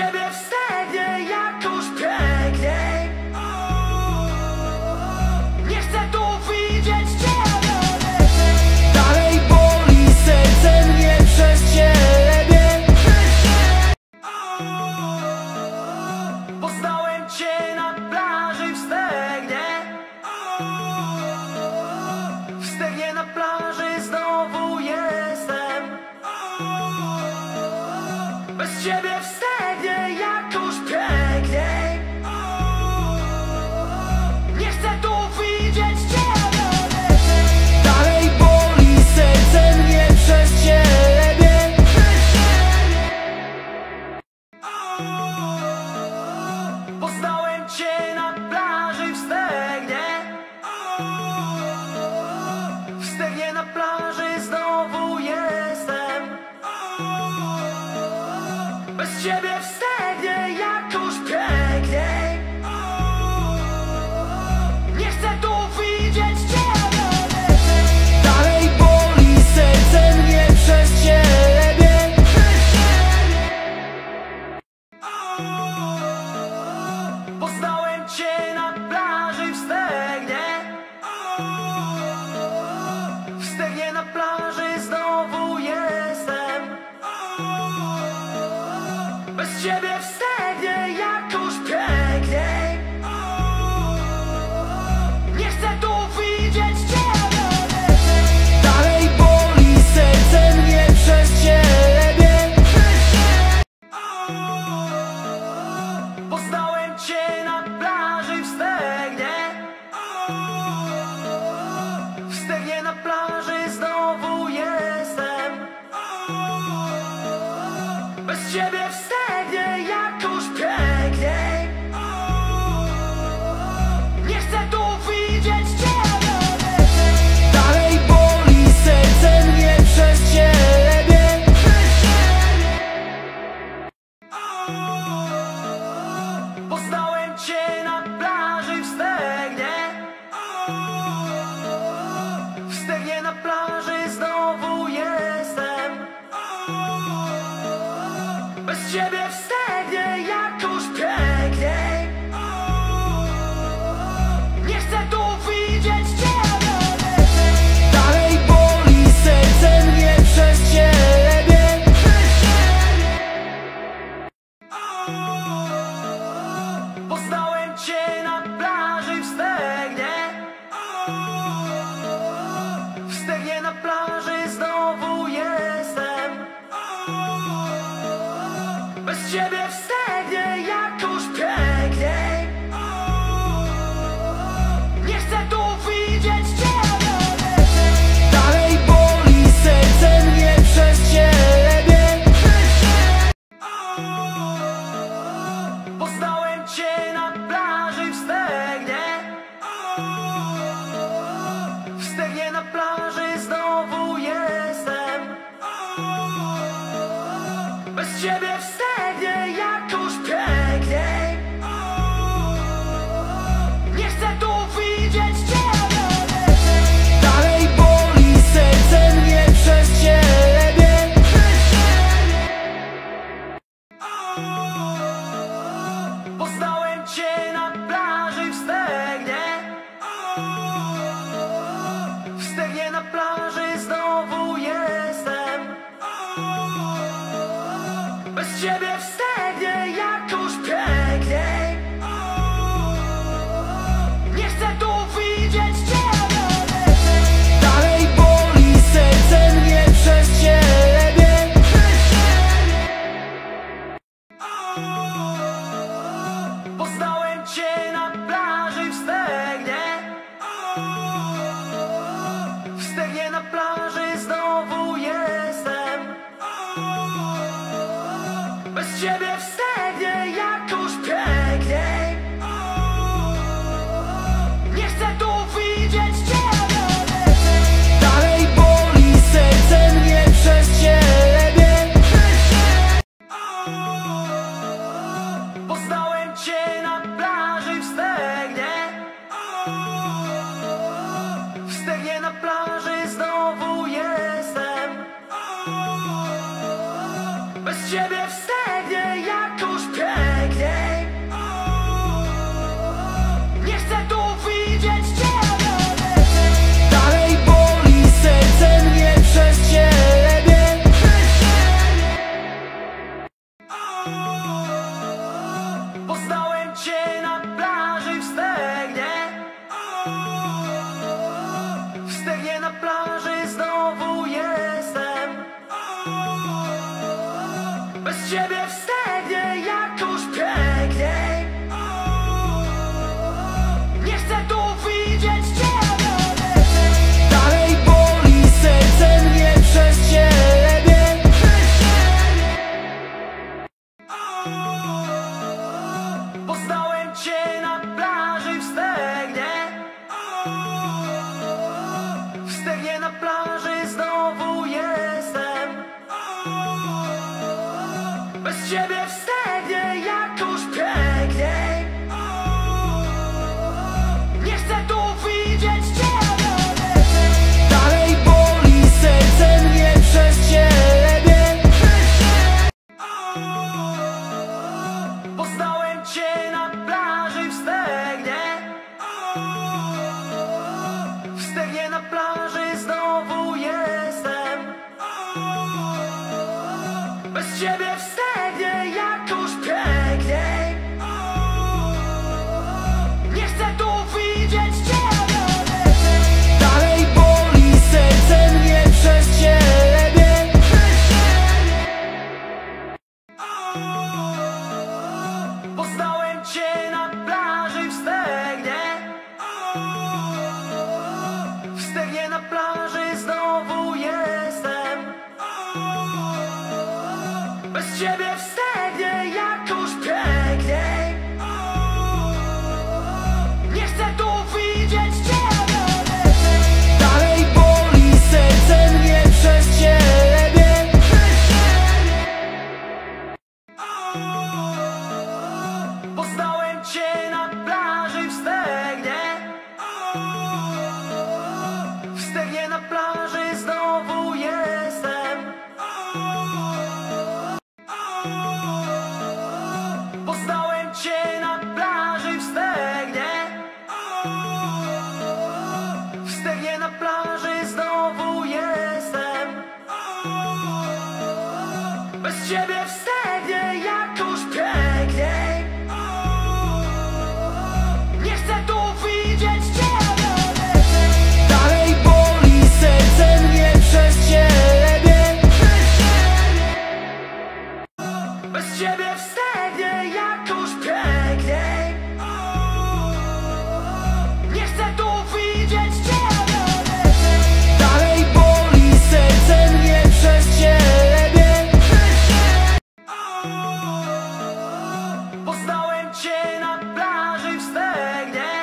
ciebie wstęgnie jakoś piękniej. Nie chcę tu widzieć ciebie. Dalej boli serce mnie przez ciebie. Poznałem cię na plaży w Stegnie. W Stegnie na plaży znowu jestem. Bez ciebie wstęgnie jakoś piękniej. Nie chcę tu widzieć ciebie. Dalej boli serce mnie przez ciebie. Poznałem cię na plaży w Stegnie. W Stegnie na plaży znowu jestem. Bez ciebie wstęgnie jakoś piękniej. Nie chcę tu widzieć ciebie. Dalej boli serce mnie przez ciebie. Poznałem cię na plaży w Stegnie. W Stegnie na plaży znowu jestem. Bez ciebie wstęgnie jakoś piękniej. Nie chcę tu widzieć ciebie. Dalej boli serce mnie przez ciebie. Poznałem cię na plaży w Stegnie. W Stegnie na plaży znowu jestem. Bez ciebie wstęgnie jakoś piękniej. Nie chcę tu widzieć ciebie. Dalej boli serce mnie przez ciebie. Poznałem cię na plaży w Stegnie. W Stegnie na plaży znowu jestem. Bez ciebie wstęgnie jakoś piękniej. Nie chcę tu widzieć ciebie. Dalej boli serce mnie przez ciebie. Poznałem cię na plaży w Stegnie. W Stegnie na plaży znowu jestem. Bez ciebie wstęgnie jakoś piękniej. Nie chcę tu widzieć ciebie. Dalej boli serce mnie przez ciebie. Poznałem cię na plaży w Stegnie. W Stegnie na plaży znowu jestem. Bez ciebie wstęgnie jak wstęgnie jakoś piękniej. Nie chcę tu widzieć ciebie. Dalej boli serce mnie przez ciebie. Poznałem cię na plaży w Stegnie. W Stegnie na plaży znowu jestem. Bez ciebie wstęgnie jakoś piękniej. Nie chcę tu widzieć ciebie. Dalej boli serce mnie przez ciebie. Poznałem cię na plaży w Stegnie. W Stegnie na plaży znowu jestem. Bez ciebie wstęgnie jakoś piękniej. Nie chcę tu widzieć ciebie. Dalej boli serce mnie przez ciebie. Poznałem cię na plaży w Stegnie. W Stegnie na plaży znowu jestem. Poznałem cię na plaży w Stegnie. W Stegnie na plaży znowu jestem. Bez ciebie wstęgnie jakoś piękniej. Nie chcę tu widzieć ciebie. Dalej boli serce mnie przez ciebie. Bez ciebie wstęgnie jakoś piękniej. Nie chcę tu widzieć ciebie. Dalej boli serce mnie przez ciebie. Poznałem cię na plaży w Stegnie.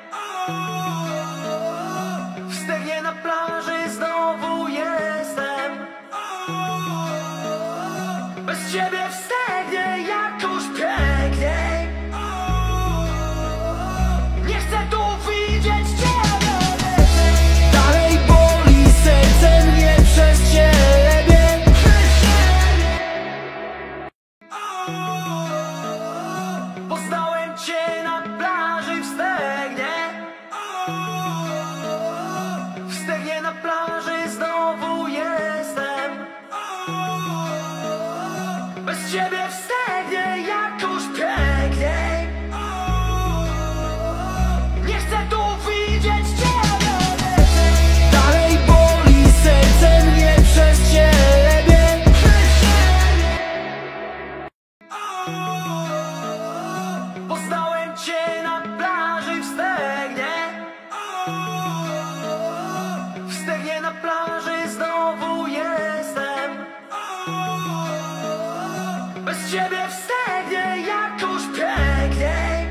W Stegnie na plaży znowu jestem. Bez ciebie wstęgnie jakoś piękniej. Nie chcę tu widzieć ciebie. Dalej boli serce mnie przez ciebie. Poznałem cię na plaży w Stegnie. W Stegnie na plaży znowu jestem. Bez ciebie wstęgnie jakoś piękniej. Nie chcę tu widzieć ciebie. Dalej boli serce mnie przez ciebie. Poznałem cię na plaży w Stegnie. W Stegnie na plaży znowu jestem. Bez ciebie wstęgnie jakoś piękniej.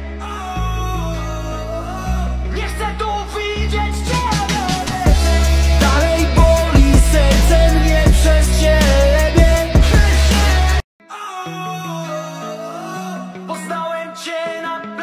Nie chcę tu widzieć ciebie. Dalej boli serce mnie przez ciebie. Poznałem cię na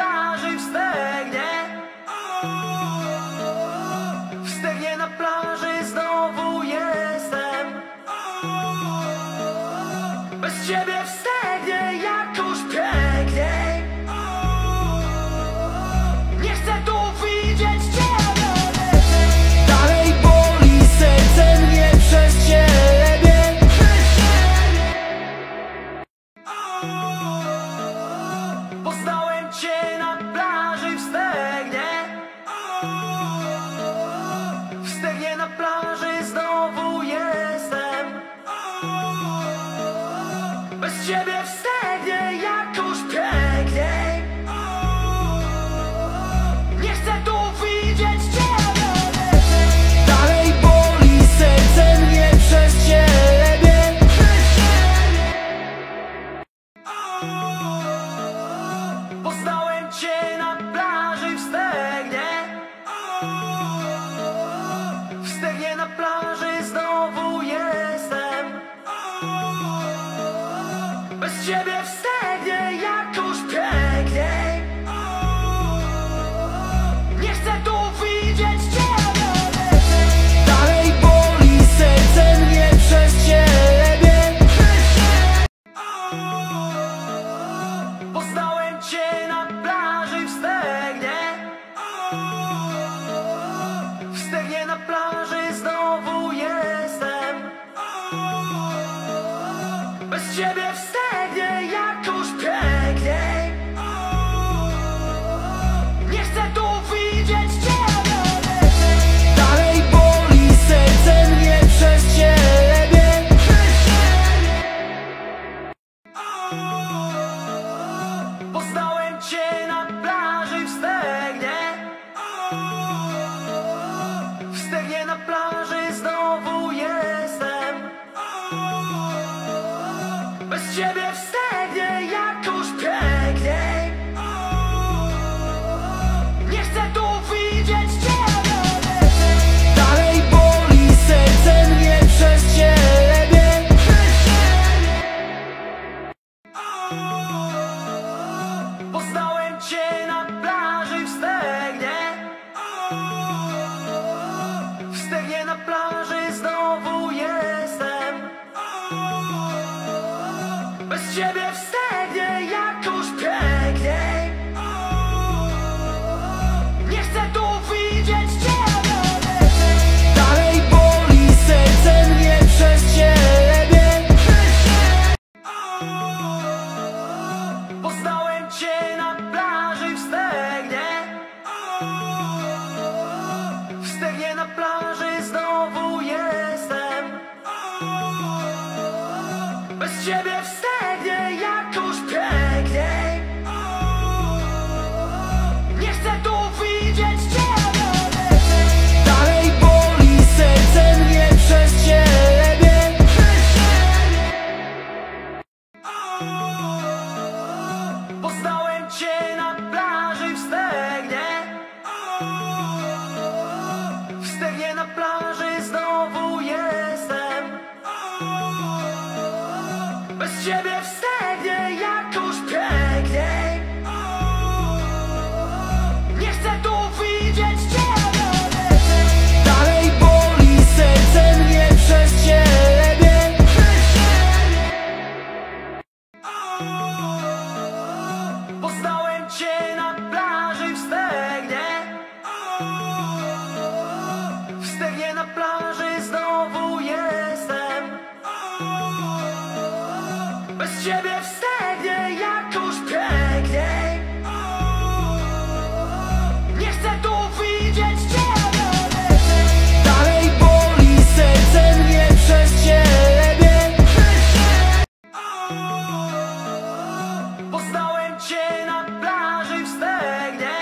cię na plaży w Stegnie.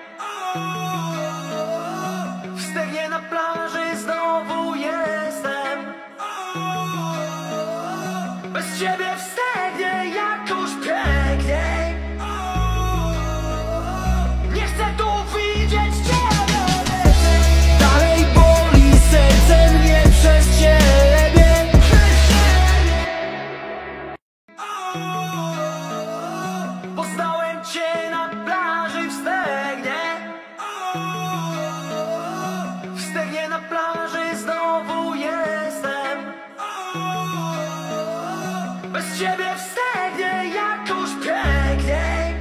W Stegnie na plaży znowu jestem. Bez ciebie w Stegnie jakoś piękniej. Nie chcę tu widzieć ciebie. Dalej boli serce mnie przez ciebie. Poznałem cię na plaży w Stegnie. W Stegnie na plaży znowu jestem. Bez ciebie w Stegnie jakoś piękniej.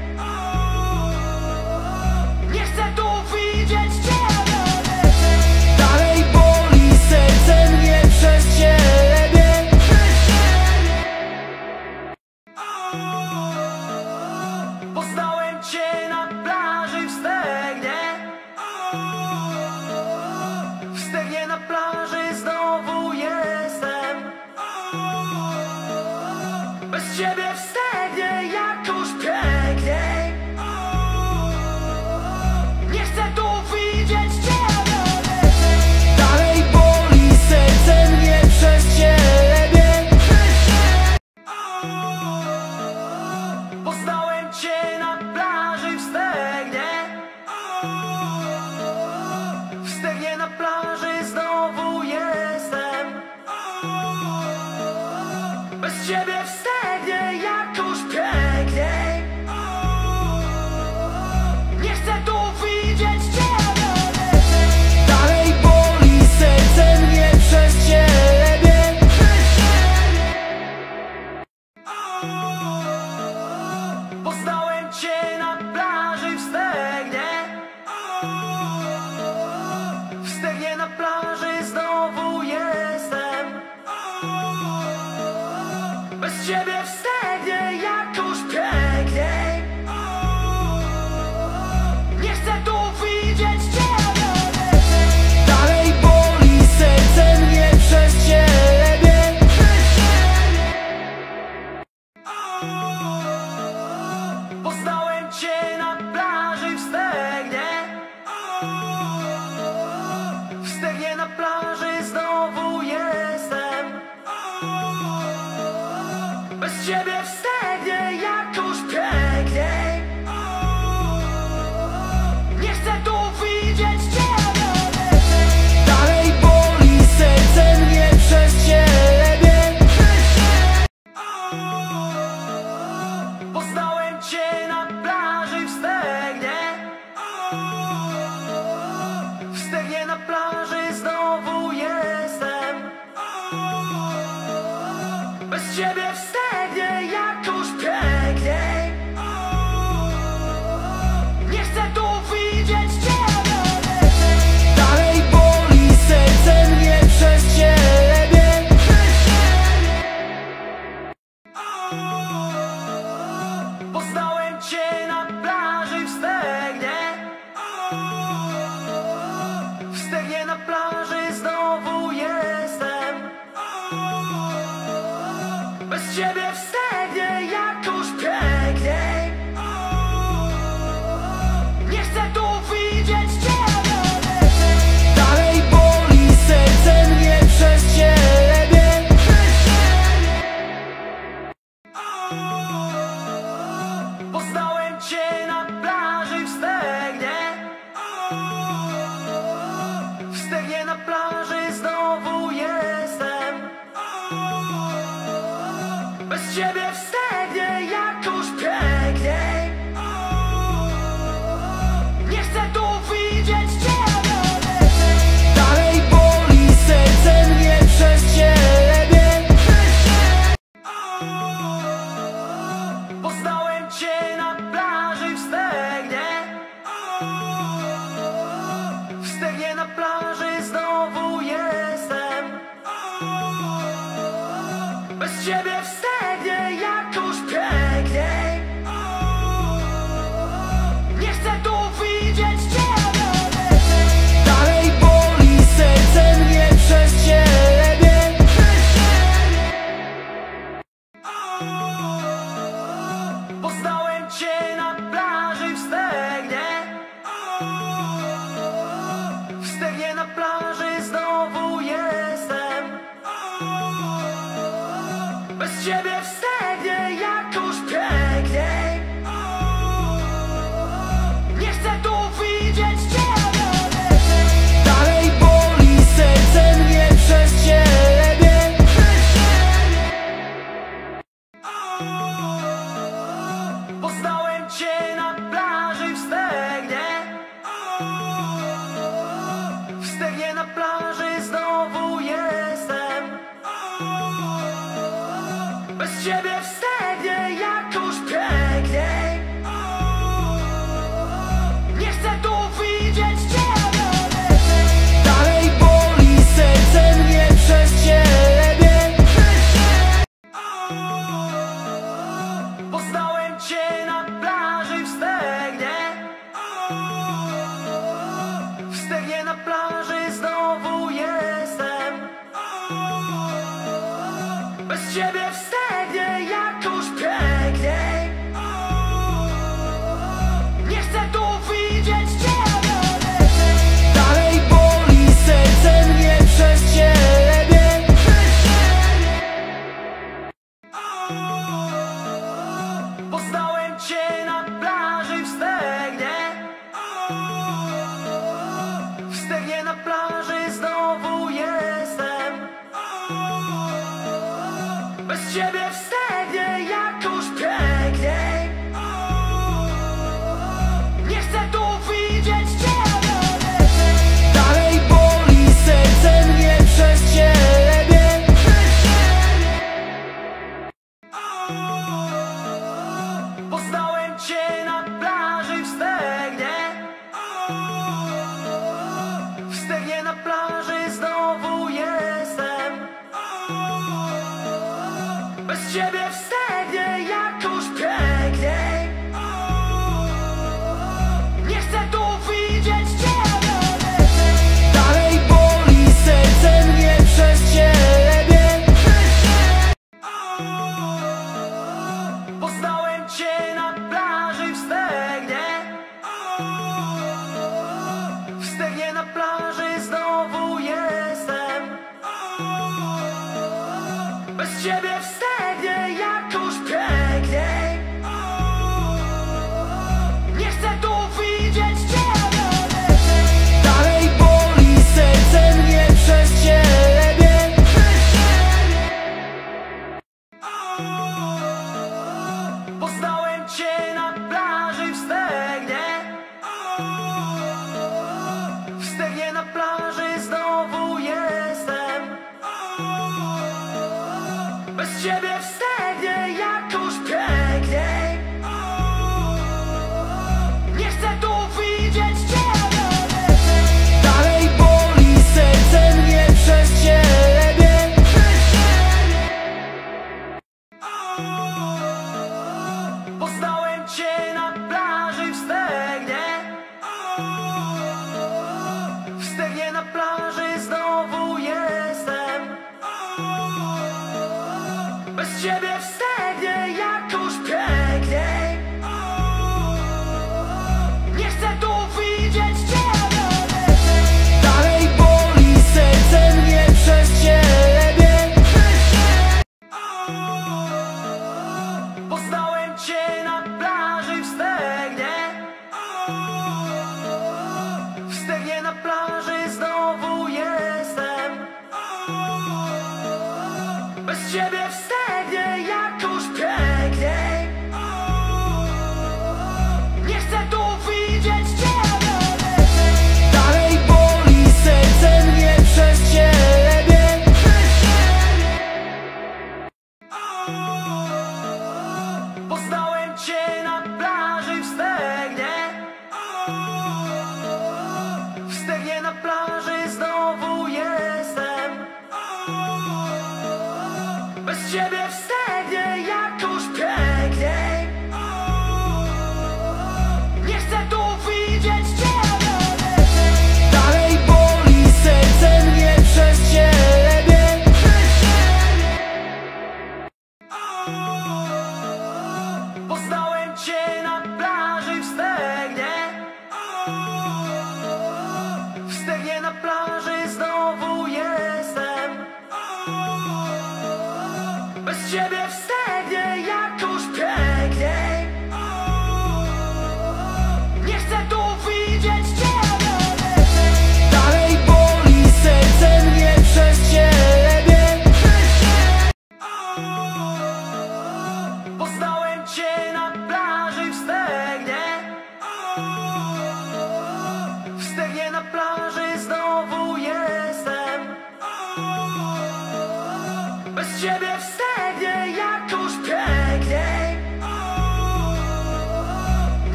Nie chcę tu widzieć ciebie. Dalej boli serce mnie przez ciebie. Poznałem cię na plaży w Stegnie. W Stegnie na plaży znowu jestem. Bez ciebie w Stegnie jakoś piękniej. Nie chcę tu widzieć ciebie więcej. Dalej boli serce mnie przez ciebie. Poznałem cię na plaży w Stegnie.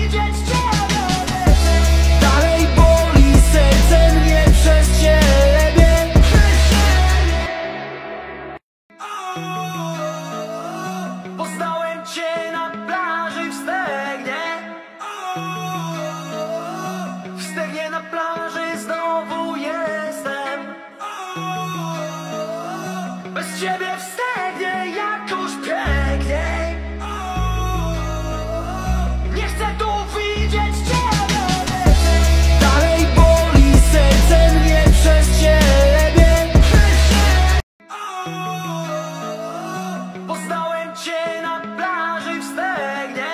widzieć ciebie. Dalej boli serce mnie przez ciebie. Poznałem cię na plaży w Stegnie. W Stegnie na plaży znowu jestem. Bez ciebie w Stegnie jakoś piękniej. Nie chcę tu widzieć ciebie. Dalej boli serce mnie przez ciebie. Poznałem cię na plaży w Stegnie.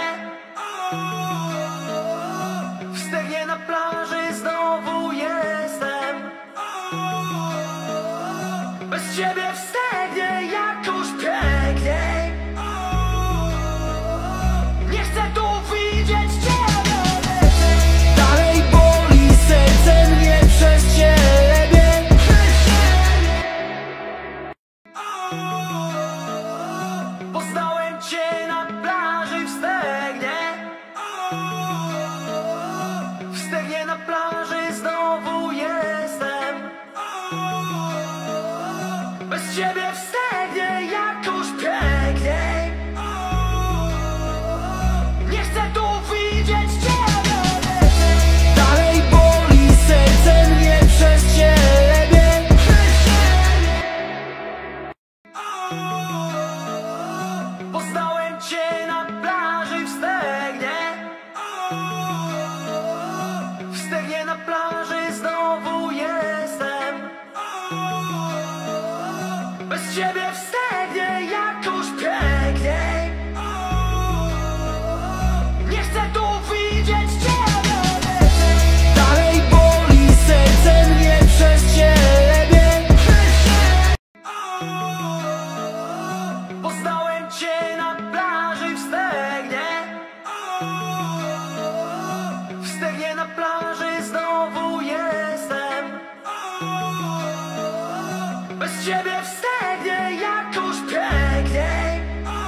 W Stegnie na plaży znowu jestem. Bez ciebie w Stegnie jakoś piękniej. Nie chcę tu widzieć ciebie. Dalej boli serce mnie przez ciebie. Poznałem cię na plaży w Stegnie. W Stegnie na plaży znowu jestem. Bez ciebie w Stegnie jakoś piękniej. Nie chcę tu widzieć ciebie. Dalej boli serce mnie przez ciebie. Poznałem cię na plaży w Stegnie. W Stegnie na plaży znowu jestem. Bez ciebie w Stegnie jakoś piękniej. Nie chcę tu widzieć ciebie. Dalej boli serce mnie przez ciebie. Poznałem cię na plaży w Stegnie. W Stegnie na plaży znowu jestem. Bez ciebie w Stegnie jakoś piękniej.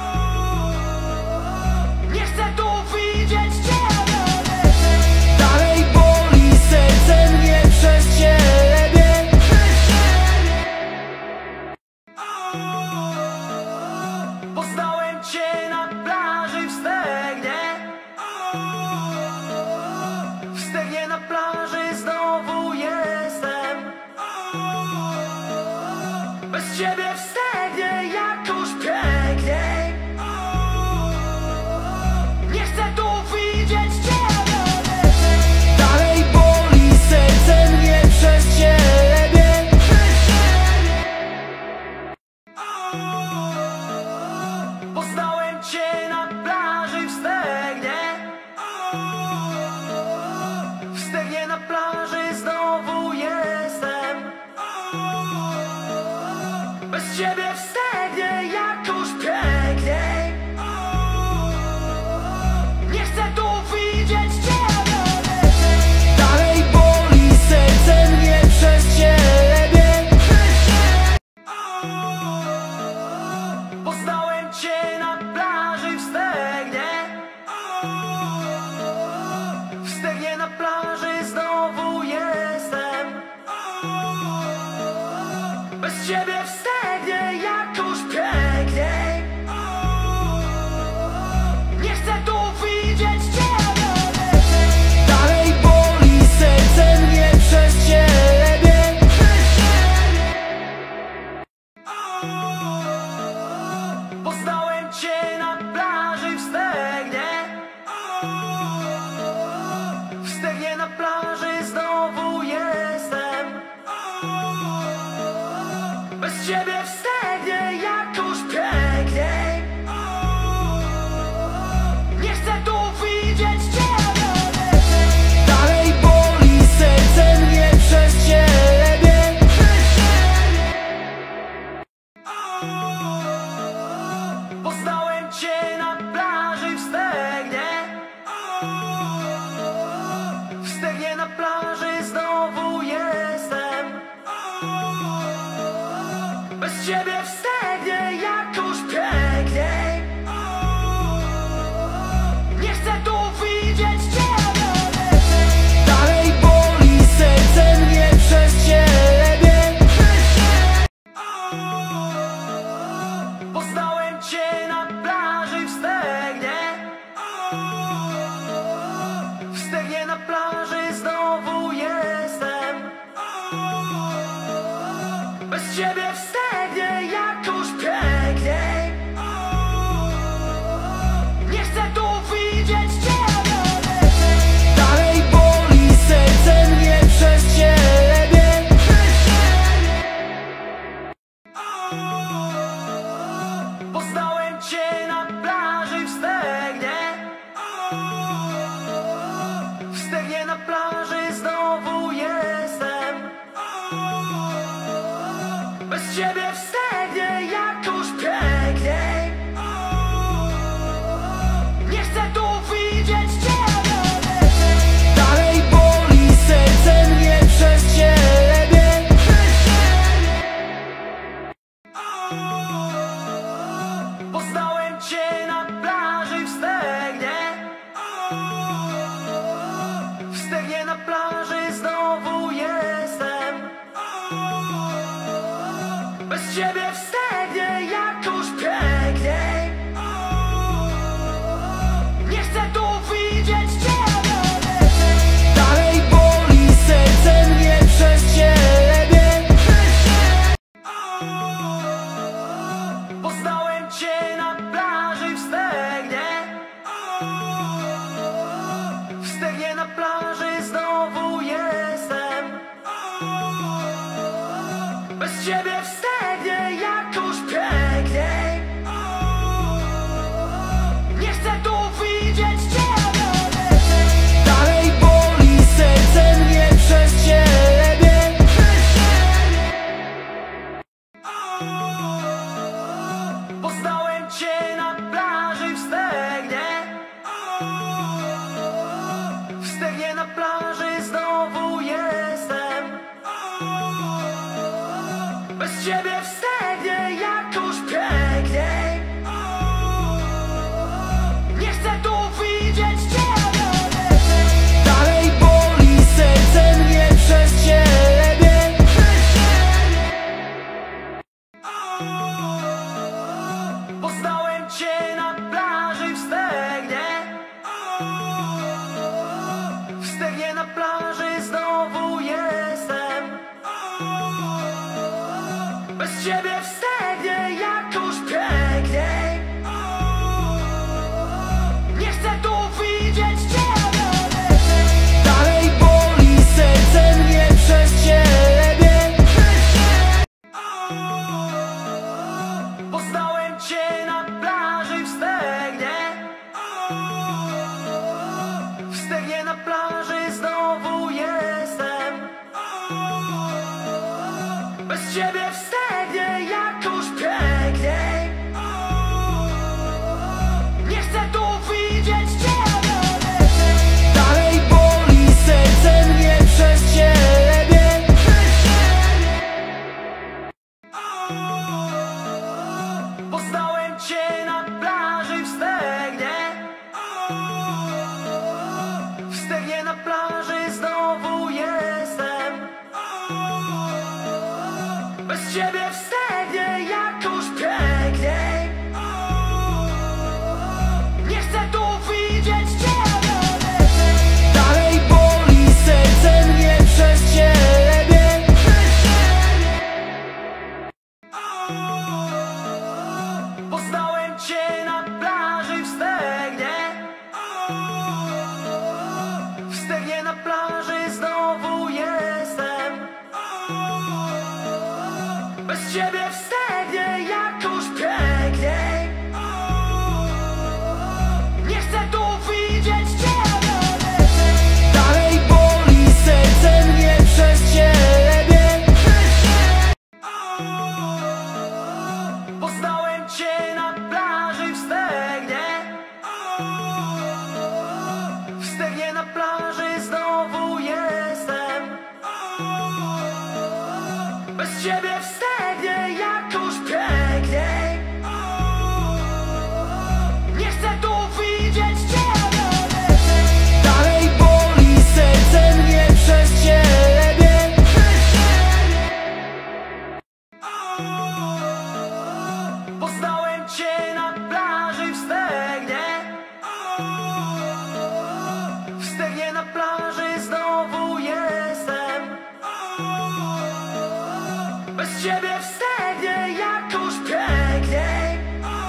Nie chcę tu widzieć ciebie. Dalej boli serce mnie przez ciebie. Poznałem cię na plaży w Stegnie. W Stegnie na plaży znowu jestem. Bez ciebie w Stegnie jakoś piękniej. Nie chcę tu widzieć ciebie. Dalej boli serce mnie przez ciebie. Poznałem cię na plaży w Stegnie. W Stegnie ciebie wstęgnie jakoś piękniej. Nie chcę tu widzieć ciebie. Dalej boli serce mnie przez ciebie. Poznałem cię na plaży w Stegnie. W Stegnie na plaży znowu jestem. Bez ciebie wstęgnie jakoś piękniej. Nie chcę tu widzieć ciebie. Dalej boli serce mnie przez ciebie. Poznałem cię na plaży w Stegnie. W Stegnie na plaży znowu jestem. Bez ciebie wstęgnie jakoś piękniej. Nie chcę tu widzieć ciebie. Dalej boli serce mnie przez ciebie. Poznałem cię na plaży w Stegnie. W Stegnie na plaży znowu jestem. Bez ciebie wstęgnie jakoś piękniej. Nie chcę tu widzieć ciebie. Dalej boli serce mnie przez ciebie. Poznałem cię na plaży w Stegnie. W Stegnie na plaży znowu jestem. Bez ciebie wstęgnie jakoś piękniej. Nie chcę tu widzieć ciebie. Dalej boli serce mnie przez ciebie. Poznałem cię na plaży w Stegnie. W Stegnie na plaży znowu jestem. Bez ciebie wstęgnie jakoś piękniej. Nie chcę tu widzieć ciebie. Dalej boli serce mnie przez ciebie. Poznałem cię na plaży w Stegnie. W Stegnie na plaży znowu jestem. Bez ciebie wstęgnie jakoś piękniej. Nie chcę tu widzieć ciebie. Dalej boli serce mnie przez ciebie. Poznałem cię na plaży w Stegnie. W Stegnie na plaży znowu jestem. Bez ciebie wstęgnie jakoś piękniej. Nie chcę tu widzieć ciebie. Dalej boli serce mnie przez ciebie. Poznałem cię na plaży w Stegnie. W Stegnie na plaży znowu jestem. Bez ciebie wstęgnie jakoś piękniej.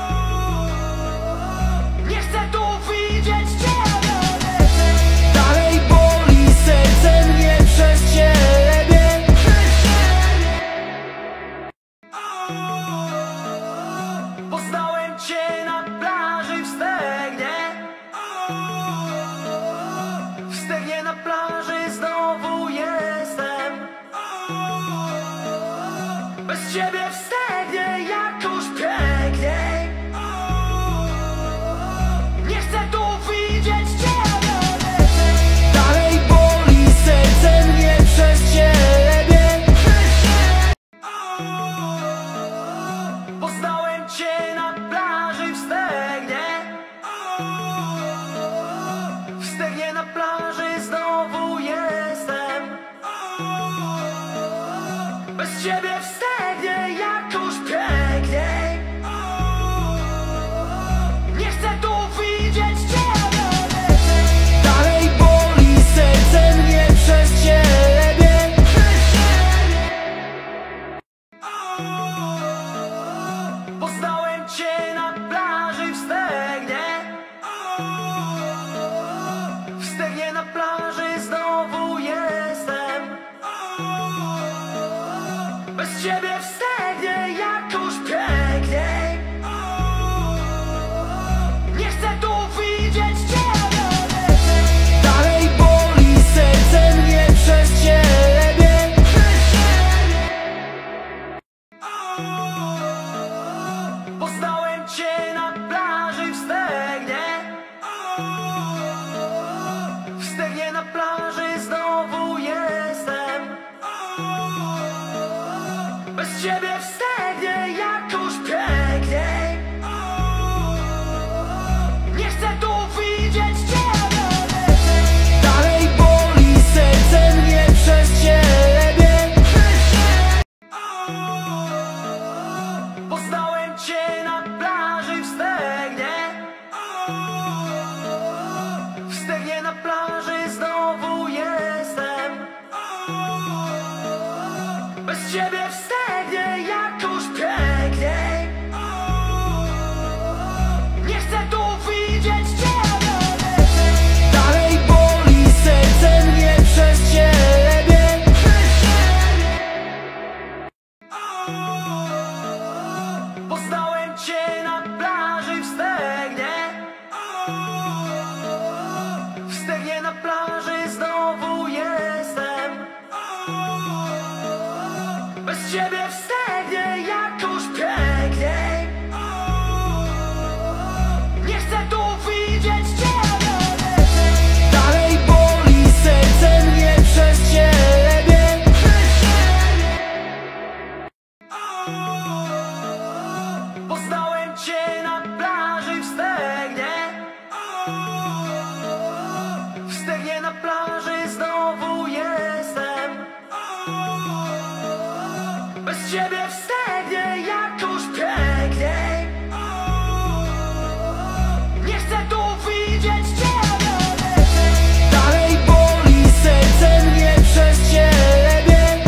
Nie chcę tu widzieć ciebie. Dalej boli serce mnie przez ciebie. Poznałem cię na plaży w Stegnie. W Stegnie na plaży znowu jestem. Bez ciebie wstęgnie jakoś piękniej. Nie chcę tu widzieć ciebie. Dalej boli serce mnie przez ciebie. Poznałem cię na plaży w Stegnie. W Stegnie na plaży znowu jestem. Bez ciebie wstęgnie jakoś Bez ciebie wstęgnie jakoś piękniej. Nie chcę tu widzieć ciebie. Dalej boli serce mnie przez ciebie.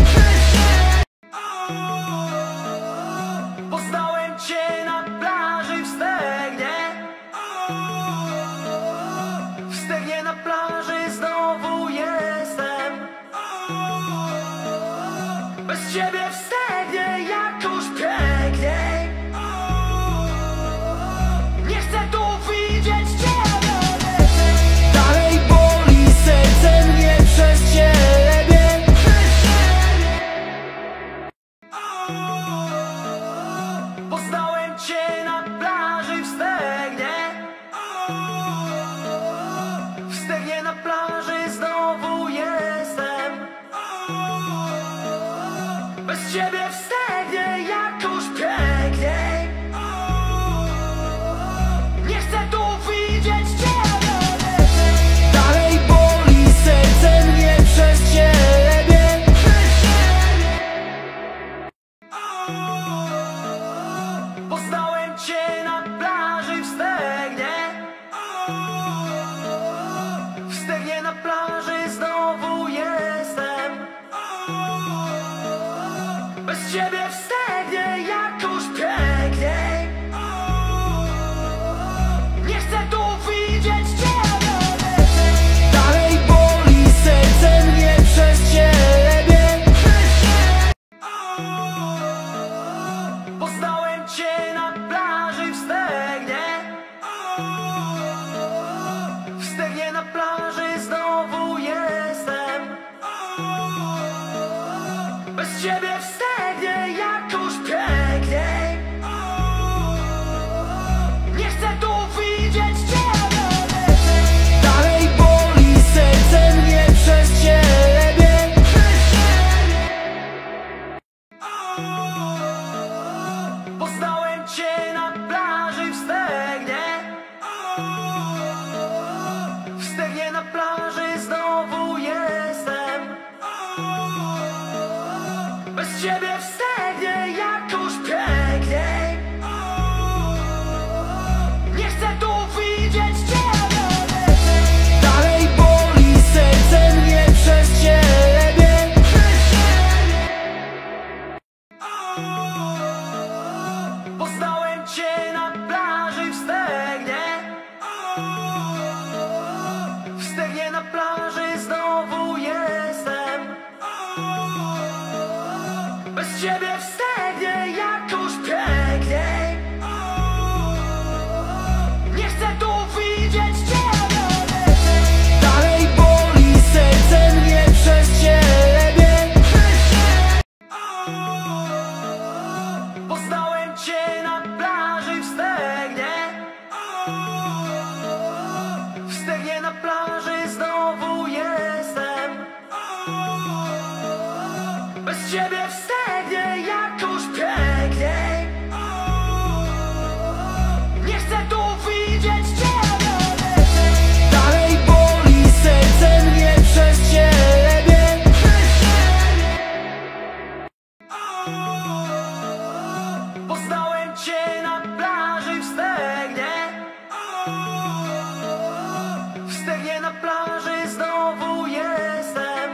Poznałem cię na plaży w Stegnie. W Stegnie na plaży znowu jestem. Bez ciebie wstęgnie jakoś piękniej. Nie chcę tu widzieć ciebie. Dalej boli serce mnie przez ciebie. Poznałem cię na plaży w Stegnie. W Stegnie na plaży znowu jestem. Bez ciebie wstęgnie jakoś piękniej. Nie chcę tu widzieć ciebie. Dalej boli serce mnie przez ciebie. Poznałem cię na plaży w Stegnie. W Stegnie na plaży znowu jestem. Bez ciebie wstęgnie jakoś piękniej. Nie chcę tu widzieć ciebie. Dalej boli serce mnie przez ciebie. Poznałem cię na plaży w Stegnie. W Stegnie na plaży znowu jestem. Bez ciebie wstęgnie jakoś piękniej. Nie chcę tu widzieć ciebie. Dalej boli serce mnie przez ciebie. Poznałem cię na plaży w Stegnie. W Stegnie na plaży znowu jestem. Bez ciebie wstęgnie jakoś piękniej. Nie chcę tu widzieć ciebie. Dalej boli serce mnie przez ciebie. Poznałem cię na plaży w Stegnie. W Stegnie na plaży znowu jestem. Bez ciebie wstęgnie jakoś piękniej. Nie chcę tu widzieć ciebie. Dalej boli serce mnie przez ciebie. Poznałem cię na plaży w Stegnie. W Stegnie na plaży znowu jestem. Bez ciebie wstęgnie jakoś piękniej. Nie chcę tu widzieć ciebie. Dalej boli serce mnie przez ciebie. Poznałem cię na plaży w Stegnie. W Stegnie na plaży znowu jestem.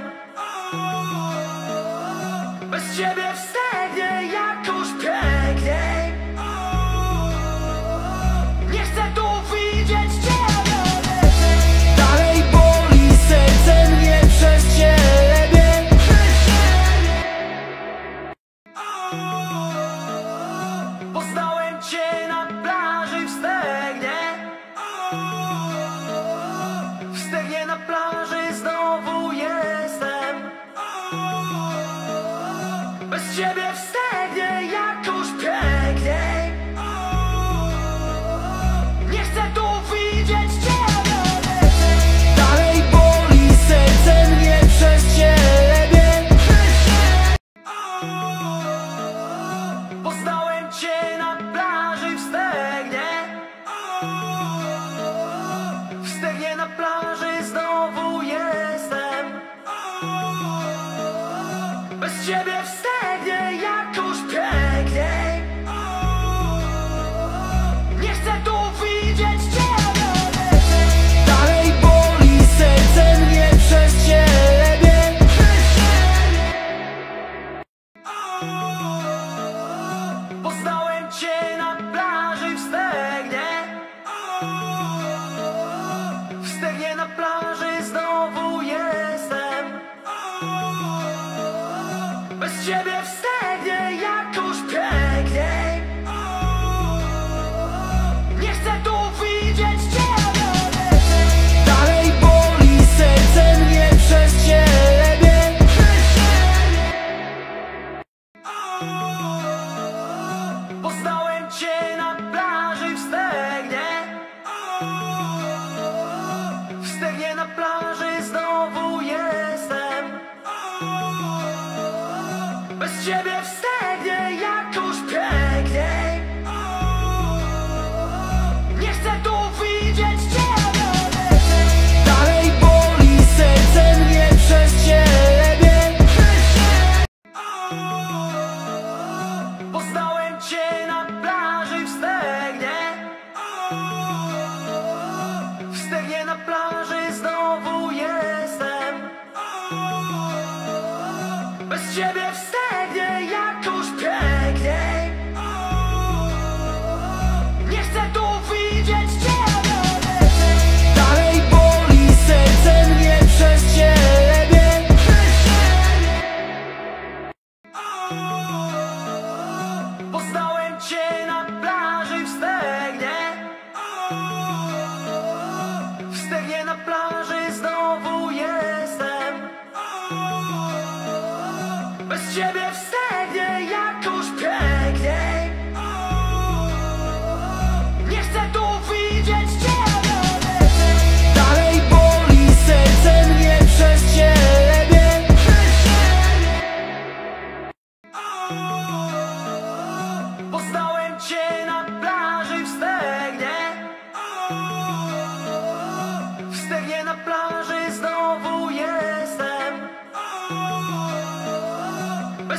Bez ciebie wstęgnie jakoś piękniej. Nie chcę tu widzieć ciebie. Dalej boli serce mnie przez ciebie. Poznałem cię na plaży w Stegnie. W Stegnie na plaży znowu jestem. Bez ciebie wstęgnie jakoś piękniej. Nie chcę tu widzieć ciebie. Dalej boli serce mnie przez ciebie. Poznałem cię na plaży w Stegnie. W Stegnie na plaży znowu jestem. Bez ciebie wstęgnie jakoś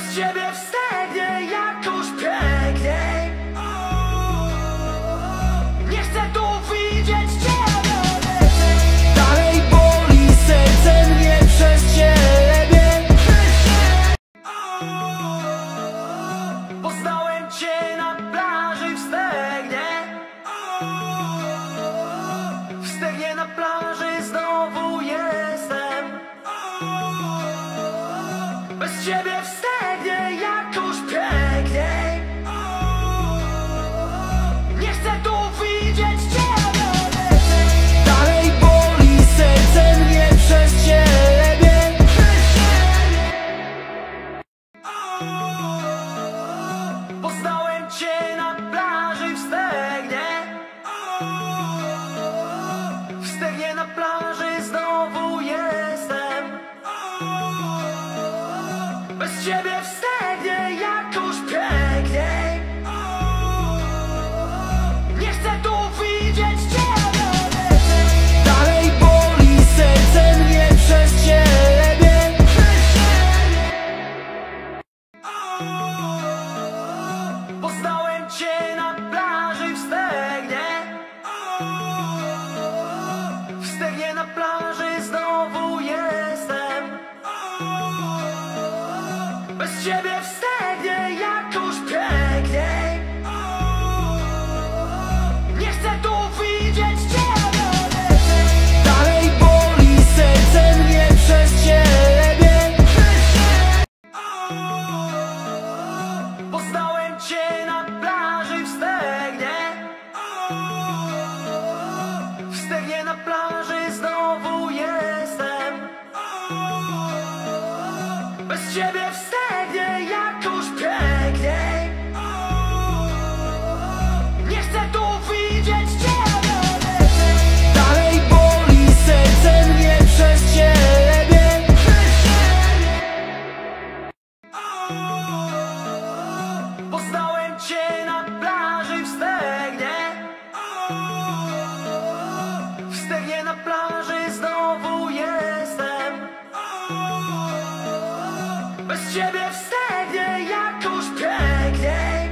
Bez ciebie wstępnie jakoś piękniej. Nie chcę tu widzieć ciebie. Dalej boli serce mnie przez ciebie. Poznałem cię na plaży w Stegnie. W Stegnie na plaży znowu jestem. Bez ciebie wstępnie jakoś piękniej. Nie chcę tu widzieć ciebie. Dalej boli serce mnie przez ciebie. Poznałem cię na plaży w Stegnie. W Stegnie na plaży znowu jestem. Bez ciebie wstępnie jakoś piękniej. Nie chcę tu widzieć ciebie. Dalej boli serce mnie przez ciebie. Poznałem cię na plaży w Stegnie. W Stegnie na plaży znowu jestem. Bez ciebie wstępnie jakoś piękniej. Nie chcę tu widzieć ciebie. Dalej boli serce mnie przez ciebie. Poznałem cię na plaży w Stegnie. W Stegnie na plaży znowu jestem. Bez ciebie wstępnie jakoś piękniej. Nie chcę tu widzieć ciebie. Dalej boli serce mnie przez ciebie. Poznałem cię na plaży w Stegnie. W Stegnie na plaży znowu jestem. Bez ciebie wstępnie jakoś piękniej.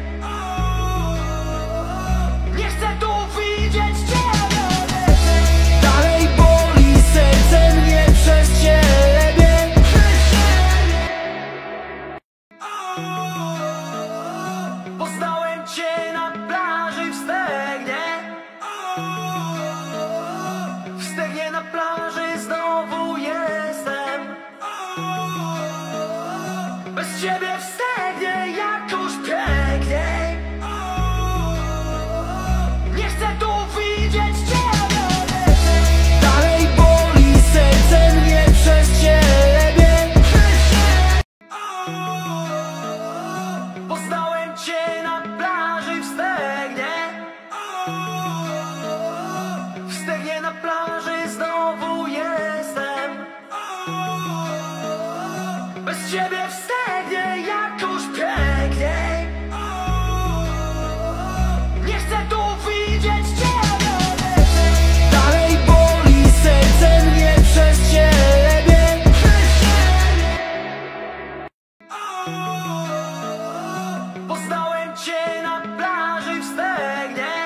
Nie chcę tu widzieć ciebie. Dalej boli serce mnie przez ciebie. Poznałem cię na plaży w Stegnie. W Stegnie na plaży znowu jestem. Bez ciebie wstępnie jakoś piękniej. Nie chcę tu widzieć ciebie. Dalej boli serce mnie przez ciebie. Poznałem cię na plaży w Stegnie. W Stegnie na plaży znowu jestem. Bez ciebie wstępnie jakoś piękniej. Nie chcę tu widzieć ciebie. Dalej boli serce mnie przez ciebie. Poznałem cię na plaży w Stegnie.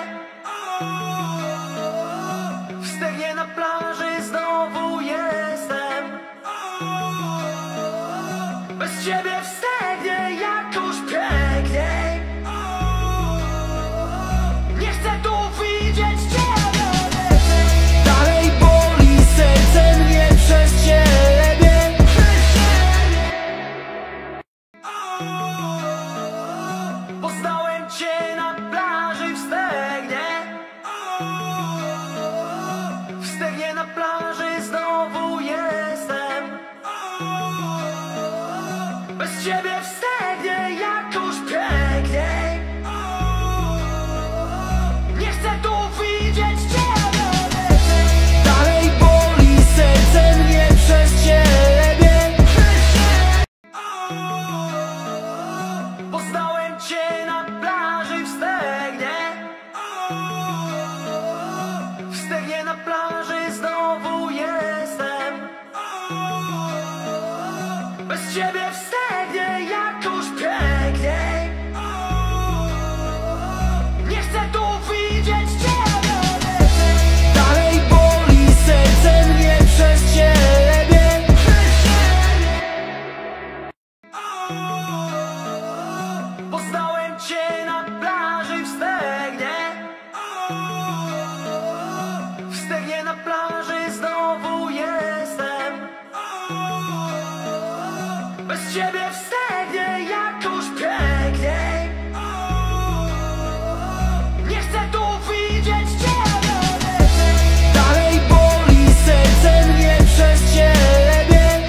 W Stegnie na plaży znowu jestem. Bez ciebie wstępnie jakoś piękniej. Nie chcę tu widzieć ciebie. Dalej boli serce mnie przez ciebie. Poznałem cię na plaży w Stegnie. W Stegnie na plaży znowu jestem. Bez ciebie wstępnie jakoś piękniej. Nie chcę tu widzieć ciebie. Dalej boli serce mnie przez ciebie. Poznałem cię na plaży w Stegnie. W Stegnie na plaży znowu jestem. Bez ciebie wstępnie jakoś Bez ciebie wstęgnie jakoś piękniej. Nie chcę tu widzieć ciebie więcej. Dalej boli serce mnie przez ciebie.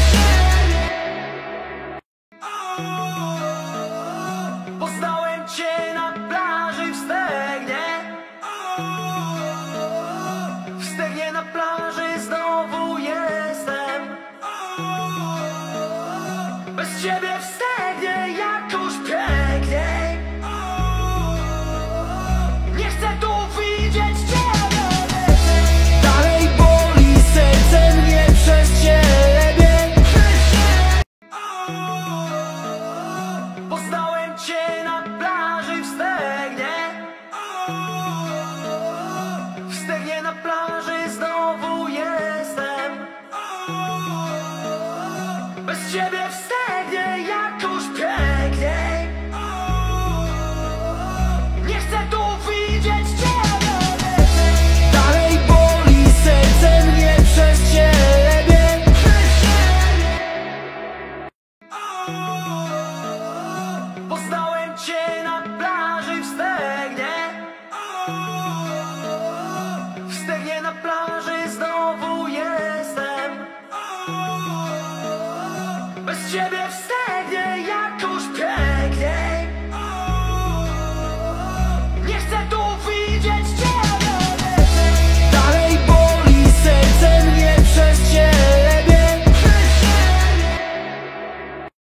Poznałem cię na plaży w Stegnie. W Stegnie na plaży znowu jestem. Bez ciebie wstęgnie jakoś piękniej. Nie chcę tu widzieć ciebie więcej. Dalej boli serce mnie przez ciebie. Poznałem cię na plaży w Stegnie. W Stegnie na plaży znowu jestem. Bez ciebie